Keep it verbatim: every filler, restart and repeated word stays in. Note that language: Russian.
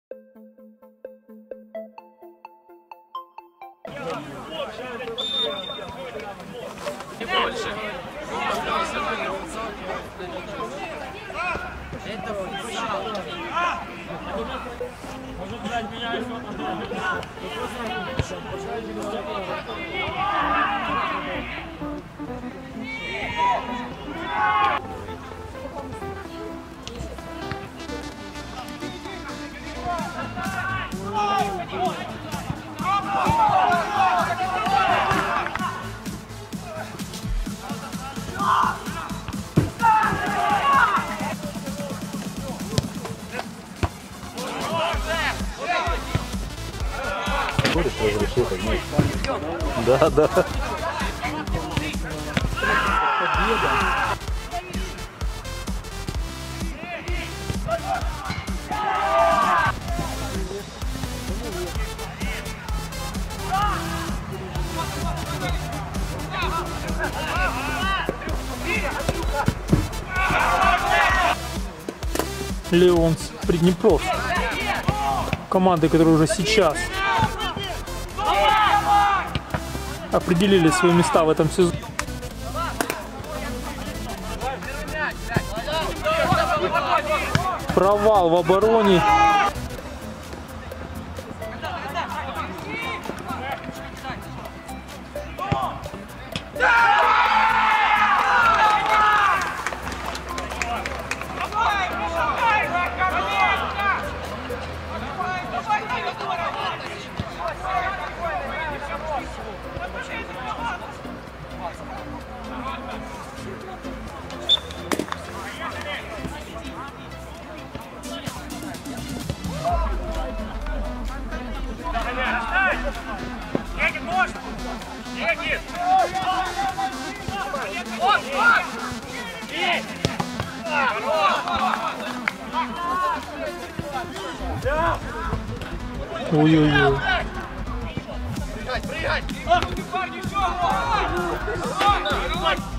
Не больше. Это футзал. Может взять меня еще разрешил поднять. Да, да. Победа. Леонс Приднепровск. Команды, которые уже сейчас определили свои места в этом сезоне. Провал в обороне. Ой-ой-ой. Приезжай, приезжай!